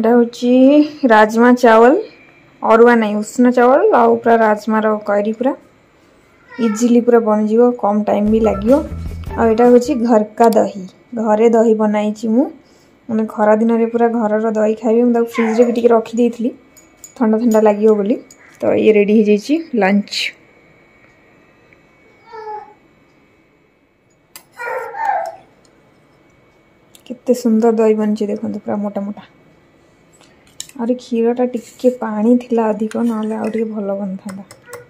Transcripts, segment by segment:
यहाँ हूँ राजमा चावल अरुआ नहीं उष्ण चावल आउ पूरा राजमा करी पूरा इजिली पूरा बन जीवो कम टाइम भी लगे। आटा हूँ घर का दही घरे दही बनाई मैंने खरा दिन में पूरा घर दही खाइबी मुझे फ्रिज रे भी रखी थी ठंडा ठंडा लगे बोली। तो ये रेडी हो जाइए लंच। कितने सुंदर दही बनी देखो पूरा मोटा मोटा और क्षीरटा टिके पानी थिला अधिक ना आगे भल बन था।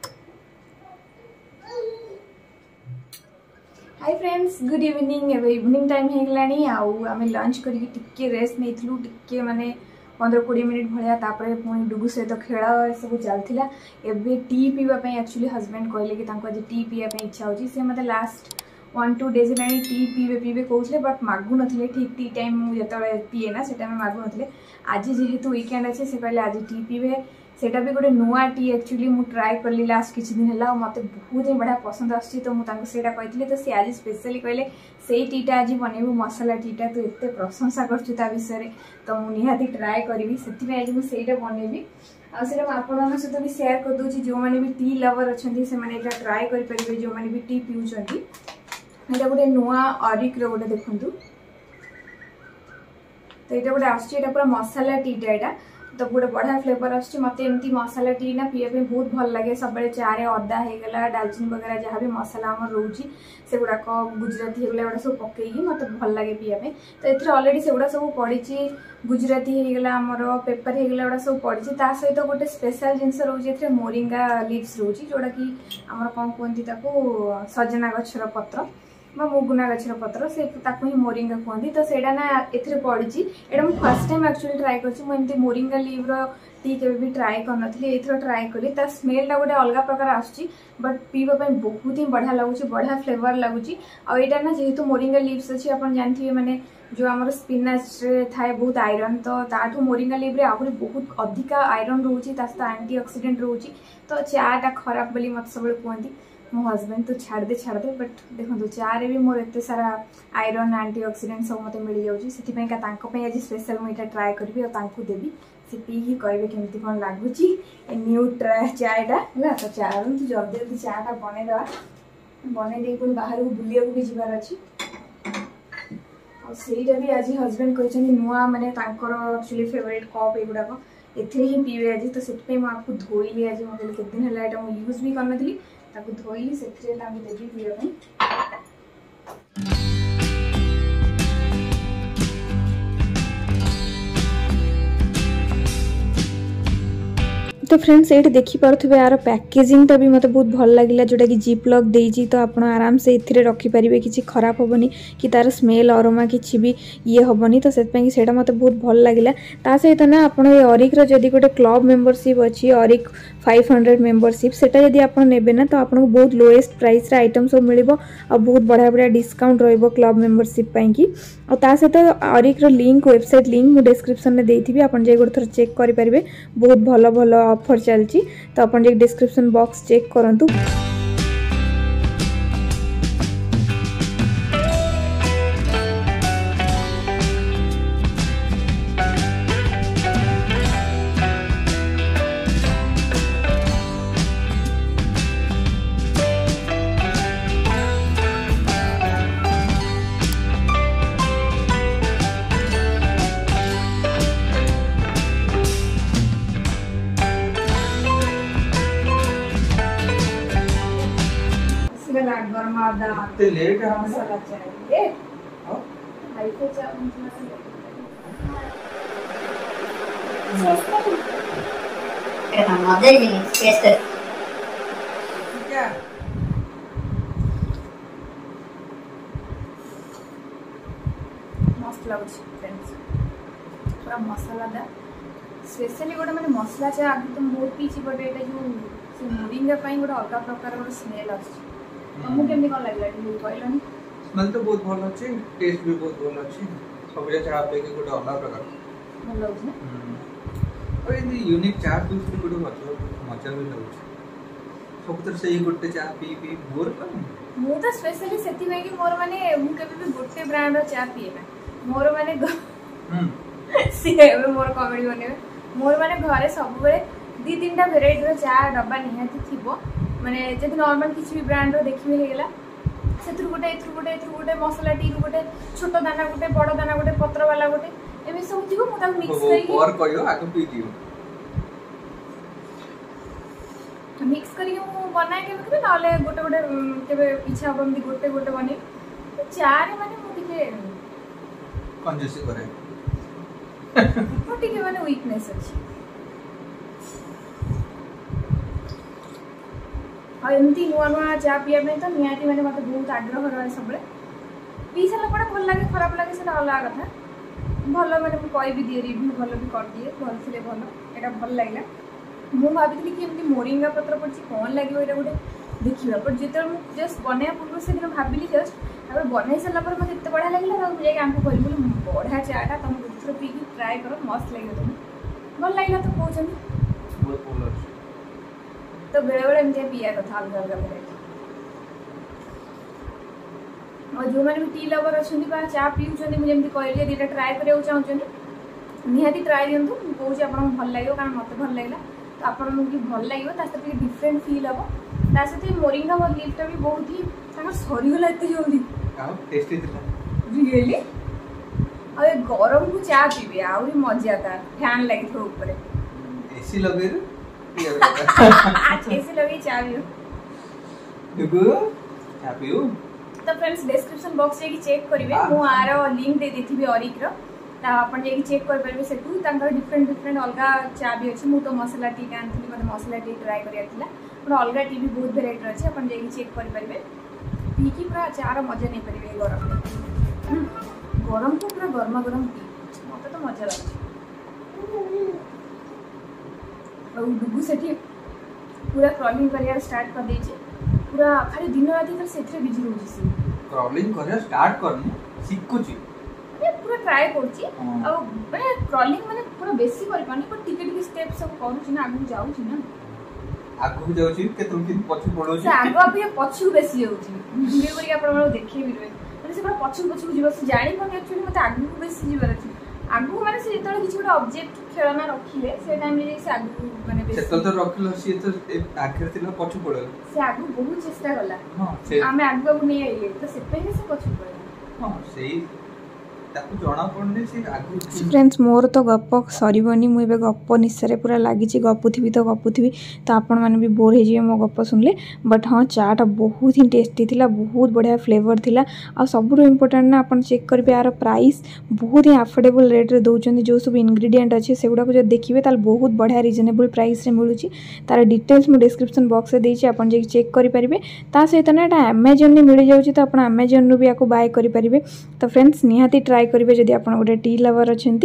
हाय फ्रेंड्स गुड इवनिंग एवं इवनिंग टाइम हो गलानी आम लंच करके रेस्ट नहीं टिके माने 15-20 मिनिट भाया पुणी डुगु सहित खेल सब चलता। एवं टी पीवाई एक्चुअली हजबैंड कहले कि आज टी पीवाई इच्छा होची से मत लास्ट 1-2 डेज है टी पीवे कहते बट मागु नथिले ठीक टी टाइम मुझे पीए ना से टाइम मागु नथिले। आज जेहेतु वीकेंड अच्छे से कहले आज टी पीवे सेटा भी गोटे नुआ टी एक्चुअली मुझे ट्राए कली लास्ट किसी दिन है मत बहुत ही बढ़िया पसंद आसी। तो मुझे कही तो सी आज स्पेशली कहले से टीटा आज बनइबू मसला टीटा तो एत प्रशंसा कर विषय तो मुझे निहाती ट्राए करी से आज मुझे बनइबी आटा आपण सहित भी सेयार करदे जो मैंने भी टी लवर अच्छा से ट्राए करेंगे जो मैंने भी टी पीउछंती। यहाँ गोटे नुआ अरिक रोटे देखु तो ये गोटे आसा पूरा मसाला टीटा यहाँ तो गोटे बढ़िया फ्लेवर आसती मत एमती मसाला टी ना पीवा बहुत भल लगे सब चारे अदा होगला डालचीनी वगैरह जहाँ भी मसला आम रोचे से गुड़ाक गुजराती होगला गुड़ा सब पकईकि मत भल लगे पीवा तो ये अलरेडी से गुड़ा सब पड़ी गुजराती होगला आमर पेपर होगला गुड़ा सब पड़ी सहित गोटे स्पेशल जिनस रोचे मोरिंगा लिव्स रोचे जोड़ा कि आमर कौन कहती सजना गछर पत्र मुगुना गछर पत्र से ही मोरिंगा कहती तो सेटा ना ए पड़ी एटा मुझे फर्स्ट टाइम एक्चुअली ट्राए करती मोरिंगा लीव्र टी के भी ट्राए करनी एथर ट्राए करी स्मेलटा गोटे अलग प्रकार आसूँ बट पीवाई बहुत ही बढ़िया लगुच बढ़िया फ्लेवर लगुच आईटा ना जेहेतु मोरिंगा लीव्स अच्छी आप जानते हैं माने जो आम स्पिनाच थाए बहुत आयरन तो ताठू मोरिंगा लीव्रे आहरी बहुत अधिका आयरन रोचे आंटी ऑक्सीडेंट रोचे तो चाटा खराब बोली मत सब कहती मो हजबैंड तो छाड़ दे बट देखो चारे भी मोर एत सारा आयरन आंटी ऑक्सीडेंट सब मत मिल जाऊँगी से आज स्पेशल मुझे ट्राए करी और देवी से पी कहे केमती कौन लगुच न्यू चायटा है तो चार तो जल्दी जल्दी चाटा बनईदा बनई पुणी बाहर को बुलिया भी जीवार अच्छी सेटा भी आज हजबैंड कहते नुआ माने एक्चुअली फेवरेट कप युवाक एथे ही पीवे आज तो से आपको धोइली आज मतलब केते दिन है यूज भी करनी धोइली से देवी पीवाई। तो फ्रेंड्स ये देखिपे यार पैकेजिंगटा भी मतलब बहुत भल लगे जोटा कि जिप लॉक देजी तो आप आराम से इथे रखिपारे किसी खराब हेनी कि तार स्मेल अरोमा किसी भी ये हेनी तो से मत बहुत भल लगे ता सहित ना आप अरिक जदि गोटे क्लब मेंबरशिप अच्छी अरिक 500 मेंबरशिप सेटा जदि आप नेबे ना तो आपको बहुत लोएस्ट प्राइस आइटम सब मिल और बहुत बढ़िया बढ़िया डिस्काउंट रहिबो क्लब मेंबरशिप की और ता सहित अरिक लिंक वेबसाइट लिंक मुझे डिस्क्रिप्शन में देथि आपन जे गोटे थर चेक करि परिबे बहुत भल भल ऑफर चलती तो अपन जे डिस्क्रिप्शन बॉक्स चेक करंतु। लेट है मसाला चाहिए हाई पे क्या मस्त लगुच फ्रेंड्स पूरा मसाला स्पेशली गोटे मैंने मसला चाय आगे तो बहुत पीछे बट ये जो मोरिंगा गोटे अलग प्रकार गोटे स्मेल आस तुमको केमती कौन लगे कहलानी स्मेल तो बहुत भल अच्छे टेस्ट भी बहुत भल अच्छे सब चाह पे गोटे अलग प्रकार भल लगुच और ये यूनिक चाह पीस भी गोटे मजा भी लगुच सब तरह से गोटे चाह पी पी बोर कर मु तो स्पेशली सेति में कि मोर माने मु केबे भी गोटे ब्रांड रो चाह पिए ना मोर माने सी मोर कमेडी बने मोर माने घरे सब बेले 2-3टा भेराइटी चा डब्बा निहाती थी माने जब नॉर्मल किसी भी ब्रांड रो देखिए हेला से गोटे मसला टी गोटे छोट दाना गोटे बड़ दाना गोटे पत्र वाला गोटे एमे सब थी मोटा मिक्स करके और कहियो आगे पी दियो मिक्स करके मु बनाए के नाले गोटे गोटे केबे इच्छा हम गोटे गोटे बने चार माने मु टिके कंजूसी करे मु टिके माने वीकनेस अछि एमती नुआ नुआ चा पीया तो निहाती मैंने मतलब बहुत आग्रह रहा सब पी सारा पड़े भल लगे खराब लगे से अलग कथा भल मैंने कह दिए रिव्यू भल भी कर दिए भल से भल यहाँ भल लगे मुझे भाभी कि एमती मोरिंगा पत्र पड़ी कौन लगे ये गोटे देखा बट जो जस्ट बनवा पूर्व से दिन भाविली जस्ट अब बनई सारापर मतलब एत बढ़िया लगे मुझे आमको कहली बोले बढ़िया चाटा तुम दूसरे पी ट्राए कर मस्त लगे तुम्हें भल लगे तो कहते तो बेले बेले एमती पीया कथा अलग अलग भेराइटी और जो मैंने भी टी लवर अच्छा चा पीऊँ मुझे कहली दीटा ट्राए करा चाहूँ निहाती ट्राए दिंतु मुझे आपको भल लगे कारण मत भल लगे तो आपको भल लगे डिफरेंट फील हम ताकि मोरिंगा और लीफटा भी बहुत ही सरीगला एत जल्दी रियली आ गरम को चा पीबे आहरी मजा तार फैन लगे ऊपर एसी लगे ऐसे लगे चा पियो तो फ्रेंड्स डिस्क्रिप्शन बॉक्स रे चेक करिवे मु आरो लिंक दे देथिबे ऑरिक रो ता अपन जे चेक कर परबे सेटू तांकर डिफरेंट डिफरेंट अलगा चा भी अछि मु तो मसाला टी कानथि मते मसाला टी ट्राई करिया थिला पर अलगा टी भी बहुत वेराइटी अछि अपन जे चेक कर परबे पी की पूरा चार मजा नहीं परिबे गरम गरम को पूरा गरमा गरम टी मते तो मजा लागछ और डुगु सेठी पूरा क्रॉलिंग करिया स्टार्ट कर देछि पूरा खाली दिन राति तो सेथरे बिजी होछि सी क्रॉलिंग करिया स्टार्ट करनी सिखुची ए पूरा ट्राई करछि और माने क्रॉलिंग माने पूरा बेसी कर पानी पर टिके टिके स्टेप सब करूछि ना आगु जाउछि ना आगु जाउछि के तुम कि पछु पडोछि से आगु अभी पछु बेसी होछि वीडियो करिया अपन देखि भी माने से पूरा पछु पछु जीव से जानि पण एक्चुअली मते आगु बेसी जीव अछि आगु माने से जेतले किछि गोटे ऑब्जेक्ट खेलना रखिले से टाइम रे से आगु माने बेसी सेतल तो रखलो सी तो आखिर थिला पछु पडल से आगु बहुत चेष्टा कला हां से आमे आगु नै आइले तो से पहिले से पछु पडल हां सेही जना पड़ने से आगु फ्रेंड्स मोर तो गप सरबनी मुझे गप निशारे पूरा लगी गपुथी तो गपुथी तो आपण मैंने भी बोर हो मो गप सुनले बट हाँ चाटा बहुत ही टेस्टी थिला बहुत बढ़िया फ्लेवर थिला आ सब इम्पोर्टेंट ना अपन चेक करेंगे यार प्राइस बहुत ही अफोर्डेबल रेट रे दौरान जो सब इंग्रेडिएंट अच्छे से गुड़ा जो देखिए ताल बहुत बढ़िया रिजनेबल प्राइस रे मिलूँ तार डिटेल्स मुझे डिस्क्रिप्शन बॉक्स में देती आप चेक करेंगे ता सहित ना यहाँ अमेजन में मिल जाऊँगी तो आप अमेजन रू भी आपको बाय करेंगे तो फ्रेंड्स निहाती ट्राई करेंगे जदि आप गोटे टी लवर अच्छे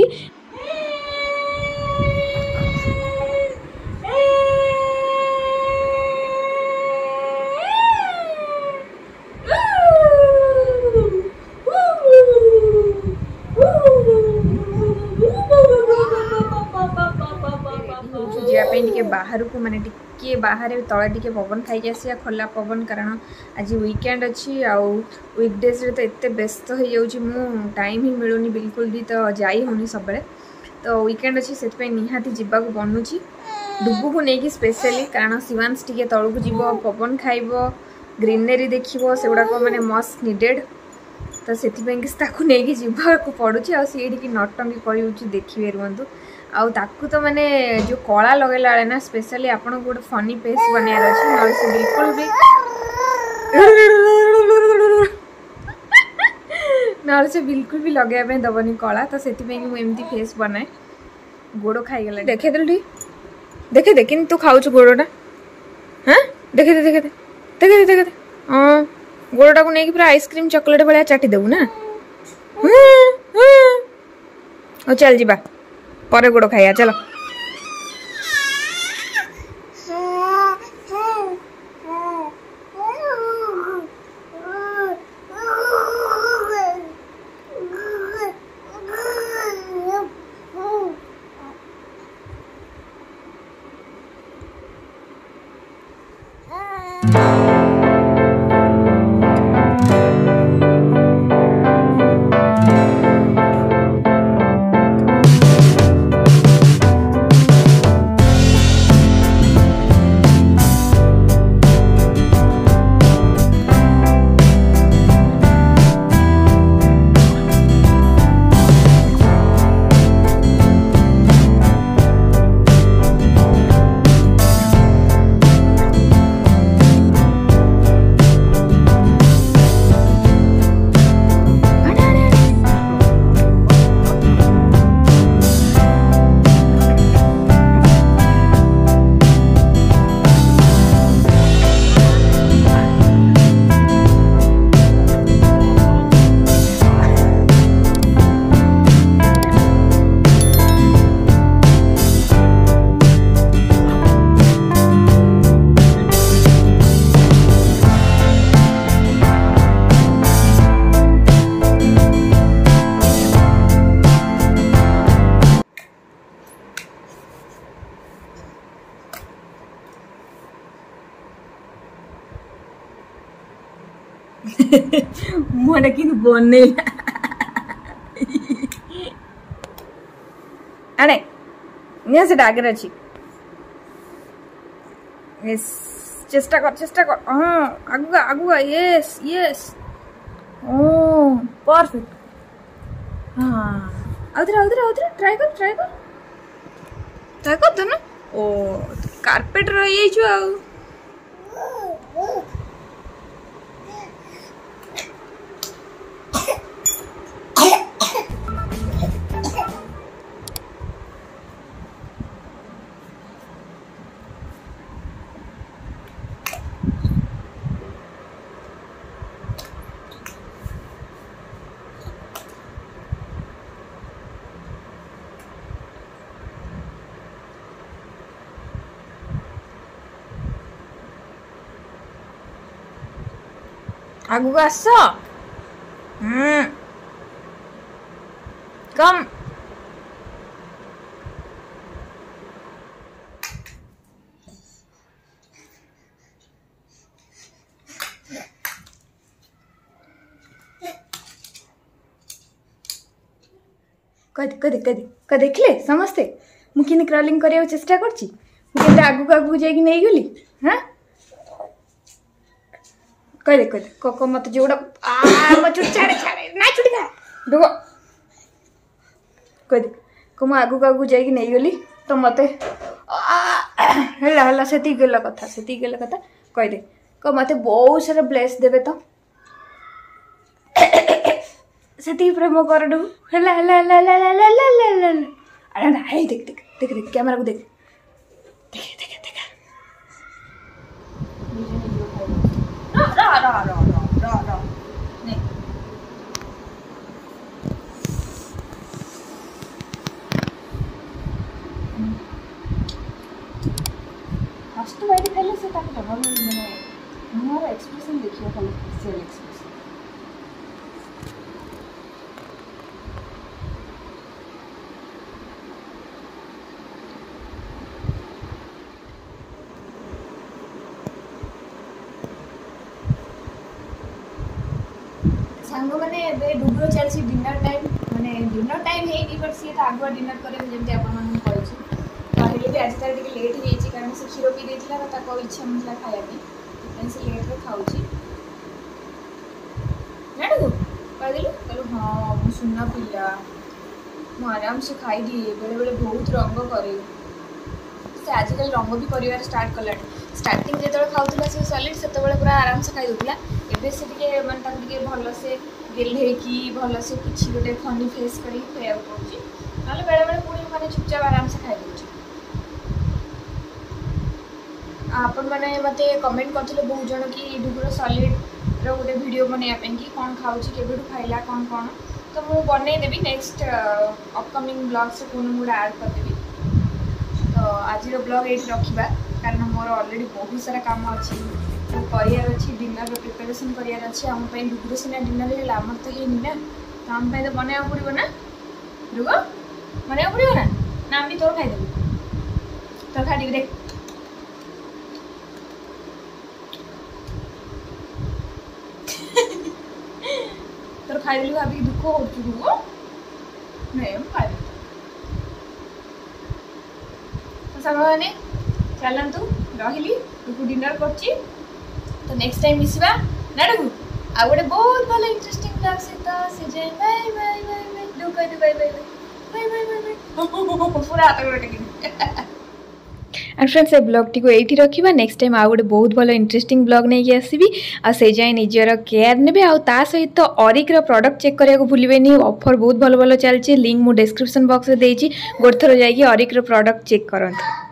बाहर को माने टिके बाहर तले टिके पवन खाई आसिया खोला पवन कारण आज वीकेंड अच्छी आउ वीकडेज रे तो एते व्यस्त हो जाउची मु टाइम ही मिलुनी बिल्कुल भी तो जाई होनी सब तो वीकेंड अच्छी से निहाती जीवा को बनूची डुबू को लेकिन स्पेशली कारण शिवांश टिके तलू को जीव पवन खाइब ग्रीनरी देखिबो से गुडा को माने मस्ट नीडेड तो से नहीं जीवा को पड़ुची आ सी नटंगी कर देखिए रुहतु आउ ताकू तो माने जो कला लगेला बेले ना स्पेशली आपन गोटे फनी फेस बनार अच्छे से बिल्कुल भी ना से बिल्कुल भी लगे दबनी कला तो से मुझे फेस बनाए गोड़ खाईगला देखे देख देखे दे कि तू खाऊ गोड़ा हाँ देखे दे देखे दे देखे दे देखे दे हाँ गोड़ा को लेकिन पूरा आइसक्रीम चॉकलेट भाया चाटी देबू ना हाँ चल जीवा पर गोड़ खाइया चलो कि बनेला अरे निया से आगे अच्छी चेष्टा कर हाँ आगुआ यस यस ओ परफेक्ट हाँ आउथरे ट्राई कर तो ना ओ कार्पेट रही छु आ आगु को आस कम कद देखले समस्ते मुझे क्रॉलिंग करने चेष्टा करछि मुझे आगु जाइए नहीं गली हाँ कह दे को मत जोड़ा मत छाड़े ना छुटी का देखो कह दे को मु आगु जाइए नहीं गली तो मत है से गल कथा कह दे को मत बहुत सारा ब्लेस देवे तो से प्रेम कर दू है अरे ना देख कैमरा को देख फर्स्ट बाइट खाइले से ताको जमा माने मोर एक्सप्रेशन देखियो खाली फेशियल एक्सप्रेशन सांग मैंने डुब्रो चलसी डिनर टाइम है बट सी तो आगुआ डिनर करे जमी आपको कहले भी आज तार लेट हो कारण से क्षीर पी देता तो इच्छा मिला खाया से लेट रे खाऊँ जाडू कहदेलु कहलु हाँ मु सुना पिला मु आराम से खाई दिए बेले बेले बहुत रंग करे से आजकल रंग भी कर स्टार्ट कला स्टार्टिंग जो खाऊला से सॉलिड से पूरा आराम से खाई दूसरा एबे से माने भल से गेल्हे की भल से किसी गोटे फनी फेस कर खाया पड़े ना बेले बेले पुणी मैंने चुपचाप आराम से खाई दूसरी आपण मैंने मत कमेंट करते बहुत जन कि डुगुर सॉलिड रोटे वीडियो बनवाई कि कौन खाऊँ केबेठू खाइला कौन कौन तो मुझे बनईदेवी नेक्स्ट अपकमिंग ब्लॉग से पुणी मुझे ऐड करदेवी तो आज ब्लॉग ये रखा कारण मोर ऑलरेडी बहुत सारा काम अच्छी करार अच्छी डिनर प्रिपेरेसन करार अच्छी आम डुगुर सीना डिनर है आम तो है ना तो आम तो बनवा पड़ो ना डुग बनवा पड़ो ना आम भी तोर खाईदेवी तोर खाई देख तोर खाई भाभी दुख हो नहीं खाई सांग मैंने चलतु रही डिनर कर तो नेक्स्ट टाइम मिसवा ना डुगु आ गोटे बहुत भल इंटरेस्टिंग ब्लॉग सहित से जाए बाय बाय बाय बाय डुगु bye bye bye bye bye bye पूरा हाथ गोटे एंड फ्रेंड्स ए ब्लॉग टी को ये रखा नेक्स्ट टाइम आउ गोटे बहुत भल इंटरेस्टिंग ब्लॉग नहीं आसबि आ से जाए निजर केयर ने आ सहित ऑरिक रो प्रोडक्ट चेक करने को भूलें ऑफर बहुत भल भल चलती लिंक मु डिस्क्रिप्शन बॉक्स में देती गोटे थर जाकि ऑरिक रो प्रोडक्ट चेक करंतु।